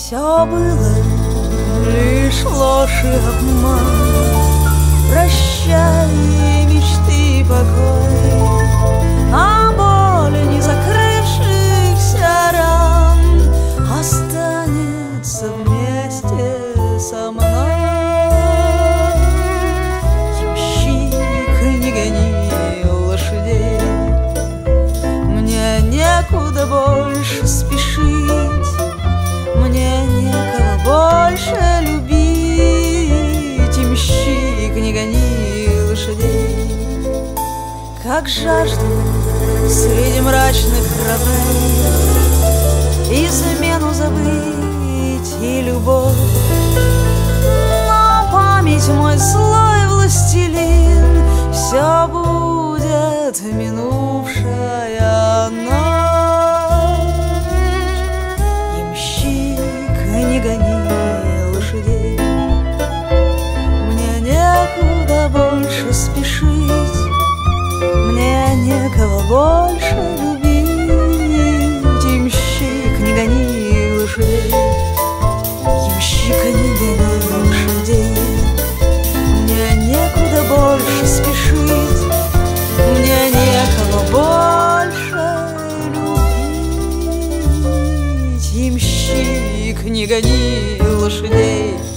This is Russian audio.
Все было лишь ложь и обман. Прощай, мечты и покой, а боль не закрывшихся ран останется вместе со мной. Ямщик, не гони лошадей, мне некуда больше спешить, мне некого больше любить. Ямщик, не гони лошадей. Как жажду среди мрачных равнин измену забыть и любовь, но память мой злой властелин, все будет минувшая ночь. Ямщик, не гони лошадей, мне некуда больше спешить, мне некого больше любить. Ямщик, не гони лошадей, ямщик, не гони лошадей, мне некуда больше спешить, мне некого больше любить. Ямщик, не гони лошадей.